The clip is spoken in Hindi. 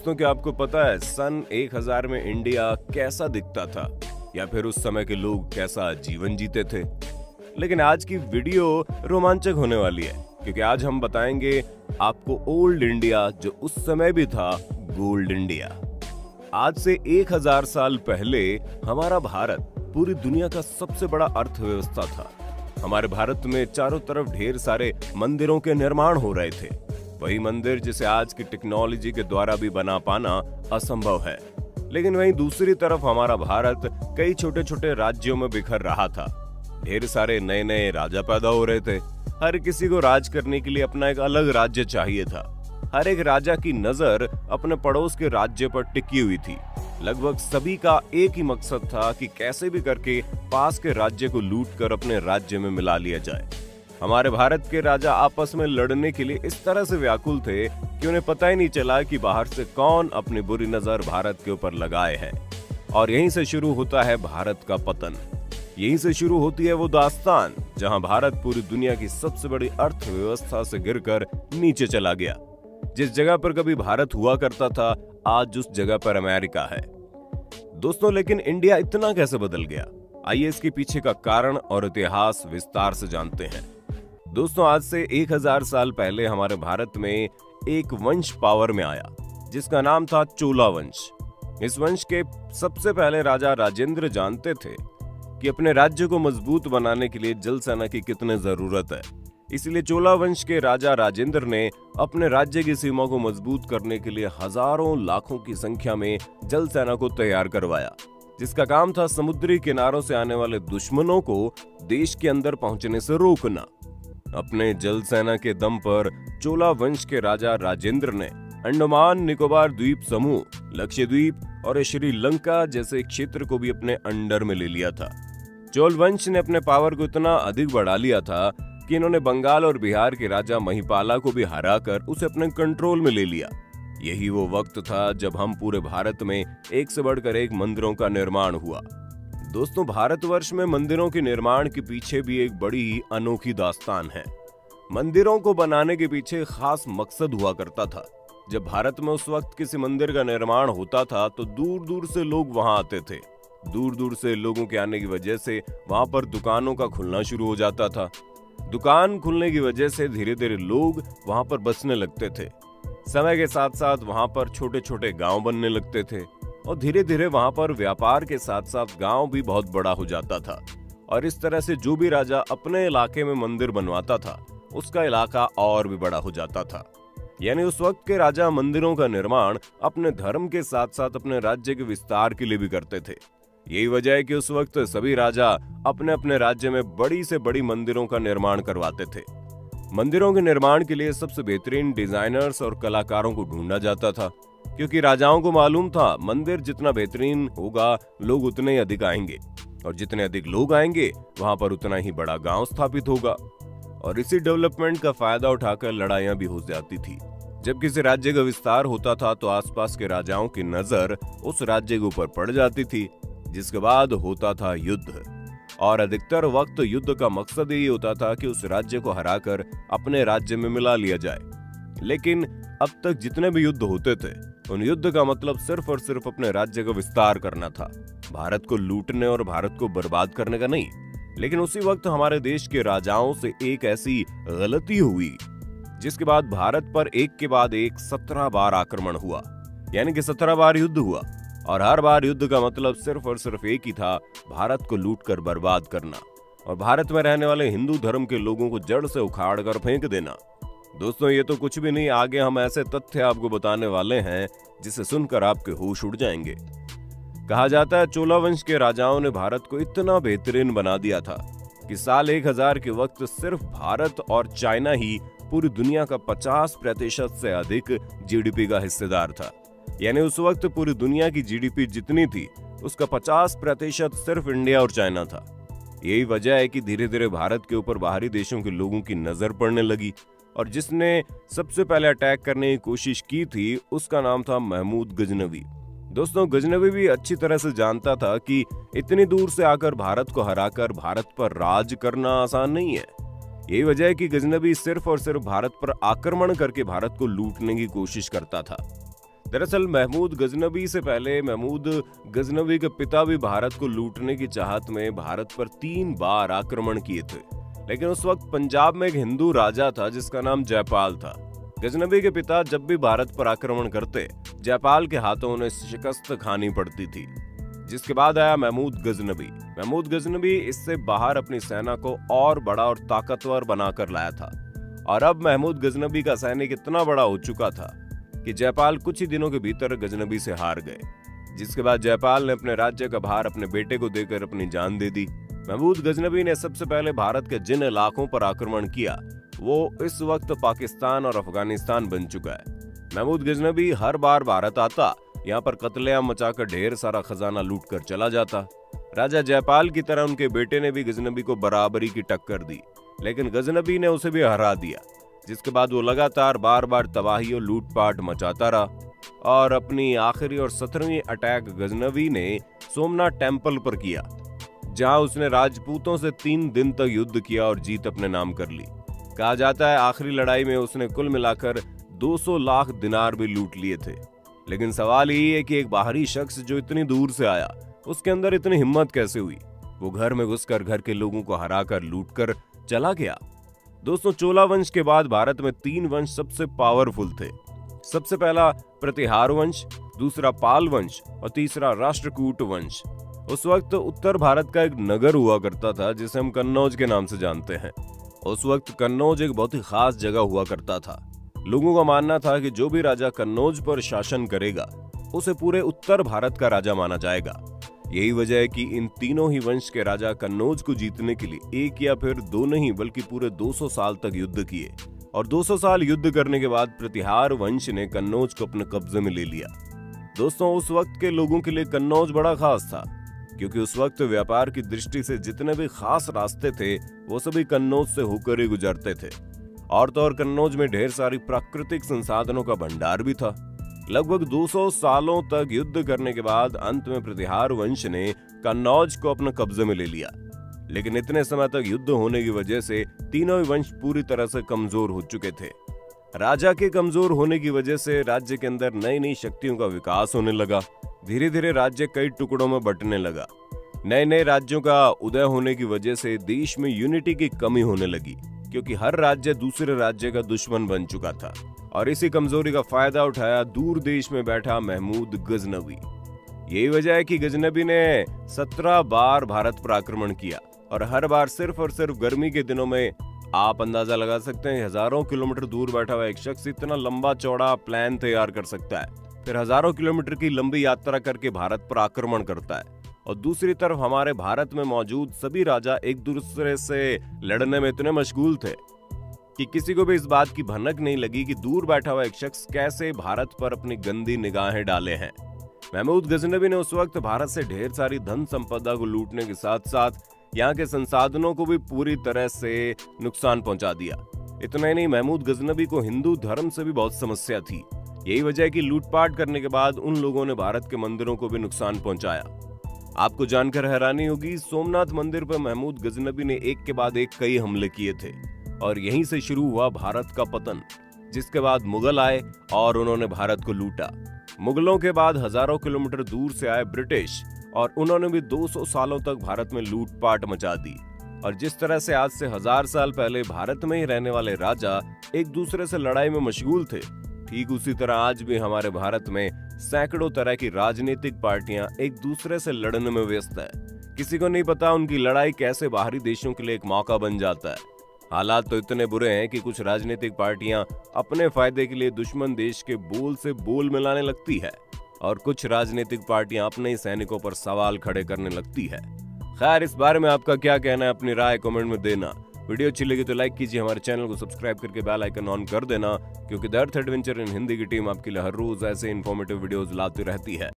दोस्तों, क्या आपको पता है सन 1000 में इंडिया कैसा दिखता था या फिर उस समय के लोग कैसा जीवन जीते थे। लेकिन आज की वीडियो रोमांचक होने वाली है क्योंकि आज हम बताएंगे आपको ओल्ड इंडिया जो उस समय भी था गोल्ड इंडिया। आज से 1000 साल पहले हमारा भारत पूरी दुनिया का सबसे बड़ा अर्थव्यवस्था था। हमारे भारत में चारों तरफ ढेर सारे मंदिरों के निर्माण हो रहे थे। वही मंदिर जिसे आज की टेक्नोलॉजी के द्वारा भी बना पाना असंभव है। लेकिन वहीं दूसरी तरफ हमारा भारत कई छोटे छोटे राज्यों में बिखर रहा था। ढेर सारे नए नए राजा पैदा हो रहे थे। हर किसी को राज करने के लिए अपना एक अलग राज्य चाहिए था। हर एक राजा की नजर अपने पड़ोस के राज्य पर टिकी हुई थी। लगभग सभी का एक ही मकसद था कि कैसे भी करके पास के राज्य को लूटकर अपने राज्य में मिला लिया जाए। हमारे भारत के राजा आपस में लड़ने के लिए इस तरह से व्याकुल थे कि उन्हें पता ही नहीं चला कि बाहर से कौन अपनी बुरी नजर भारत के ऊपर लगाए है। और यहीं से शुरू होता है भारत का पतन। यहीं से शुरू होती है वो दास्तान जहां भारत पूरी दुनिया की सबसे बड़ी अर्थव्यवस्था से गिरकर नीचे चला गया। जिस जगह पर कभी भारत हुआ करता था, आज उस जगह पर अमेरिका है। दोस्तों, लेकिन इंडिया इतना कैसे बदल गया? आइए इसके पीछे का कारण और इतिहास विस्तार से जानते हैं। दोस्तों, आज से 1000 साल पहले हमारे भारत में एक वंश पावर में आया जिसका नाम था चोला वंश। इस वंश के सबसे पहले राजा राजेंद्र जानते थे कि अपने राज्य को मजबूत बनाने के लिए जल सेना की कितनी जरूरत है। इसलिए चोला वंश के राजा राजेंद्र ने अपने राज्य की सीमा को मजबूत करने के लिए हजारों लाखों की संख्या में जल सेना को तैयार करवाया, जिसका काम था समुद्री किनारों से आने वाले दुश्मनों को देश के अंदर पहुंचने से रोकना। अपने जल सेना के दम पर चोला वंश के राजा राजेंद्र ने अंडमान निकोबार द्वीप समूह, लक्षद्वीप और श्रीलंका जैसे क्षेत्र को भी अपने अंडर में ले लिया था। चोल वंश ने अपने पावर को इतना अधिक बढ़ा लिया था कि इन्होंने बंगाल और बिहार के राजा महिपाला को भी हराकर उसे अपने कंट्रोल में ले लिया। यही वो वक्त था जब हम पूरे भारत में एक से बढ़कर एक मंदिरों का निर्माण हुआ। दोस्तों, भारतवर्ष में मंदिरों के निर्माण के पीछे भी एक बड़ी ही अनोखी दास्तान है। मंदिरों को बनाने के पीछे खास मकसद हुआ करता था। जब भारत में उस वक्त किसी मंदिर का निर्माण होता था तो दूर दूर से लोग वहां आते थे। दूर दूर से लोगों के आने की वजह से वहां पर दुकानों का खुलना शुरू हो जाता था। दुकान खुलने की वजह से धीरे धीरे लोग वहां पर बसने लगते थे। समय के साथ साथ वहां पर छोटे छोटे गांव बनने लगते थे और धीरे धीरे वहां पर व्यापार के साथ साथ गांव भी बहुत बड़ा हो जाता था। और इस तरह से जो भी राजा अपने इलाके में मंदिर बनवाता था उसका इलाका और भी बड़ा हो जाता था। यानी उस वक्त के राजा मंदिरों का निर्माण अपने धर्म के साथ साथ अपने राज्य के विस्तार के लिए भी करते थे। यही वजह है कि उस वक्त सभी राजा अपने अपने राज्य में बड़ी से बड़ी मंदिरों का निर्माण करवाते थे। मंदिरों के निर्माण के लिए सबसे बेहतरीन डिजाइनर्स और कलाकारों को ढूंढा जाता था, क्योंकि राजाओं को मालूम था मंदिर जितना बेहतरीन होगा लोग उतने ही अधिक आएंगे और जितने अधिक लोग आएंगे वहां पर उतना ही बड़ा गांव स्थापित होगा। और इसी डेवलपमेंट का फायदा उठाकर लड़ाइयां भी हो जाती थी। जब किसी राज्य का विस्तार होता था तो आसपास के राजाओं की नजर उस राज्य के ऊपर पड़ जाती थी, जिसके बाद होता था युद्ध। और अधिकतर वक्त युद्ध का मकसद यही होता था कि उस राज्य को हराकर अपने राज्य में मिला लिया जाए। लेकिन अब तक जितने भी युद्ध होते थे उन युद्ध का मतलब सिर्फ और सिर्फ अपने राज्य का विस्तार करना था, भारत को लूटने और भारत को बर्बाद करने का नहीं। लेकिन उसी वक्त हमारे देश के राजाओं से एक ऐसी गलती हुई जिसके बाद भारत पर एक के बाद एक 17 बार आक्रमण हुआ, यानी कि 17 बार युद्ध हुआ। और हर बार युद्ध का मतलब सिर्फ और सिर्फ एक ही था, भारत को लूटकर बर्बाद करना और भारत में रहने वाले हिंदू धर्म के लोगों को जड़ से उखाड़ कर फेंक देना। दोस्तों, ये तो कुछ भी नहीं, आगे हम ऐसे तथ्य आपको बताने वाले हैं जिसे सुनकर आपके होश उड़ जाएंगे। कहा जाता है चोला वंश के राजाओं ने भारत को इतना बेहतरीन बना दिया था कि साल 1000 के वक्त सिर्फ भारत और चाइना ही पूरी दुनिया का 50% से अधिक जीडीपी का हिस्सेदार था। यानी उस वक्त पूरी दुनिया की जीडीपी जितनी थी उसका 50% सिर्फ इंडिया और चाइना था। यही वजह है कि धीरे धीरे भारत के ऊपर बाहरी देशों के लोगों की नजर पड़ने लगी और जिसने सबसे पहले अटैक करने की कोशिश की थी उसका नाम था महमूद गजनवी। दोस्तों, गजनवी भी अच्छी तरह से जानता था कि इतनी दूर से आकर भारत को हराकर भारत पर राज करना आसान नहीं है। यही वजह है कि गजनवी सिर्फ और सिर्फ भारत पर आक्रमण करके भारत को लूटने की कोशिश करता था। दरअसल महमूद गजनबी से पहले महमूद गजनबी के पिता भी भारत को लूटने की चाहत में भारत पर 3 बार आक्रमण किए थे, लेकिन उस वक्त पंजाब में एक हिंदू राजा था जिसका नाम जयपाल था। गजनबी के पिता जब भी भारत पर आक्रमण करते, जयपाल के हाथों उन्हें शिकस्त खानी पड़ती थी। जिसके बाद आया महमूद गजनबी। महमूद गजनबी इससे बाहर अपनी सेना को और बड़ा और ताकतवर बनाकर लाया था, और अब महमूद गजनबी का सैनिक इतना बड़ा हो चुका था कि जयपाल कुछ ही दिनों के भीतर गजनबी से हार गए। जिसके बाद जयपाल ने अपने राज्य का भार अपने बेटे को देकर अपनी जान दे दी। महमूद गजनबी ने सबसे पहले भारत के जिन इलाकों पर आक्रमण किया वो इस वक्त पाकिस्तान और अफगानिस्तान बन चुका है। महमूद गजनबी हर बार भारत आता, यहाँ पर कत्लेआम मचाकर ढेर सारा खजाना लूट कर चला जाता। राजा जयपाल की तरह उनके बेटे ने भी गजनबी को बराबरी की टक्कर दी, लेकिन गजनबी ने उसे भी हरा दिया। जिसके बाद वो लगातार बार बार तबाही और लूटपाट मचाता रहा, और अपनी आखिरी और 17वीं अटैक गजनबी ने सोमनाथ टेम्पल पर किया, जहां उसने राजपूतों से 3 दिन तक युद्ध किया और जीत अपने नाम कर ली। कहा जाता है आखिरी लड़ाई में उसने कुल मिलाकर 200 लाख दिनार भी लूट लिए थे। लेकिन सवाल यही है कि एक बाहरी शख्स जो इतनी दूर से आया, उसके अंदर इतनी हिम्मत कैसे हुई? वो घर में घुसकर घर के लोगों को हराकर लूटकर चला गया। दोस्तों, चोला वंश के बाद भारत में 3 वंश सबसे पावरफुल थे। सबसे पहला प्रतिहार वंश, दूसरा पाल वंश और तीसरा राष्ट्रकूट वंश। उस वक्त उत्तर भारत का एक नगर हुआ करता था जिसे हम कन्नौज के नाम से जानते हैं। उस वक्त कन्नौज एक बहुत ही खास जगह हुआ करता था। लोगों का मानना था कि जो भी राजा कन्नौज पर शासन करेगा उसे पूरे उत्तर भारत का राजा माना जाएगा। यही वजह है कि इन तीनों ही वंश के राजा कन्नौज को जीतने के लिए एक या फिर 2 नहीं बल्कि पूरे 200 साल तक युद्ध किए, और 200 साल युद्ध करने के बाद प्रतिहार वंश ने कन्नौज को अपने कब्जे में ले लिया। दोस्तों, उस वक्त के लोगों के लिए कन्नौज बड़ा खास था, क्योंकि उस वक्त व्यापार की दृष्टि से जितने भी खास रास्ते थे वो सभी कन्नौज से होकर ही गुजरते थे। और तो और कन्नौज में ढेर सारी प्राकृतिक संसाधनों का भंडार भी था। लगभग 200 सालों तक युद्ध करने के बाद अंत में प्रतिहार वंश ने कन्नौज को अपने कब्जे में ले लिया। लेकिन इतने समय तक युद्ध होने की वजह से तीनों ही वंश पूरी तरह से कमजोर हो चुके थे। राजा के कमजोर होने की वजह से राज्य के अंदर नई नई शक्तियों का विकास होने लगा। धीरे धीरे राज्य कई टुकड़ों में बंटने लगा। नए नए राज्यों का उदय होने की वजह से देश में यूनिटी की कमी होने लगी, क्योंकि हर राज्य दूसरे राज्य का दुश्मन बन चुका था। और इसी कमजोरी का फायदा उठाया दूर देश में बैठा महमूद गजनबी। यही वजह है कि गजनबी ने 17 बार भारत पर आक्रमण किया, और हर बार सिर्फ और सिर्फ गर्मी के दिनों में। आप अंदाजा लगा सकते हैं, हजारों किलोमीटर दूर बैठा हुआ एक शख्स इतना लंबा चौड़ा प्लान तैयार कर सकता है, फिर हजारों किलोमीटर की लंबी यात्रा करके भारत पर आक्रमण करता है। और दूसरी तरफ हमारे भारत में मौजूद सभी राजा एक दूसरे से लड़ने में इतने मशगूल थे कि किसी को भी इस बात की भनक नहीं लगी कि दूर बैठा हुआ एक शख्स कैसे भारत पर अपनी गंदी निगाहें डाले हैं। महमूद गजनबी ने उस वक्त भारत से ढेर सारी धन संपदा को लूटने के साथ साथ यहाँ के संसाधनों को भी पूरी तरह से नुकसान पहुंचा दिया। इतना ही नहीं, महमूद गजनबी को हिंदू धर्म से भी बहुत समस्या थी। यही वजह है कि लूटपाट करने के बाद उन लोगों ने भारत के मंदिरों को भी नुकसान पहुंचाया। आपको जानकर हैरानी होगी, सोमनाथ मंदिर पर महमूद गजनबी ने एक के बाद एक कई हमले किए थे, और यहीं से शुरू हुआ भारत का पतन। जिसके बाद मुगल आए और उन्होंने भारत को लूटा। मुगलों के बाद हजारों किलोमीटर दूर से आए ब्रिटिश, और उन्होंने भी 200 सालों तक भारत में लूटपाट मचा दी। और जिस तरह से आज से 1000 साल पहले भारत में ही रहने वाले राजा एक दूसरे से लड़ाई में मशगूल थे, ठीक उसी तरह आज भी हमारे भारत में सैकड़ों तरह की राजनीतिक पार्टियां एक दूसरे से लड़ने में व्यस्त है। किसी को नहीं पता उनकी लड़ाई कैसे बाहरी देशों के लिए एक मौका बन जाता है। हालात तो इतने बुरे हैं कि कुछ राजनीतिक पार्टियां अपने फायदे के लिए दुश्मन देश के बोल से बोल मिलाने लगती है, और कुछ राजनीतिक पार्टियां अपने ही सैनिकों पर सवाल खड़े करने लगती है। खैर, इस बारे में आपका क्या कहना है, अपनी राय कमेंट में देना। वीडियो अच्छी लगी तो लाइक कीजिए, हमारे चैनल को सब्सक्राइब करके बेल आइकन ऑन कर देना, क्योंकि the earth adventure in Hindi की टीम आपके लिए हर रोज ऐसे इन्फॉर्मेटिव वीडियोस लाती रहती है।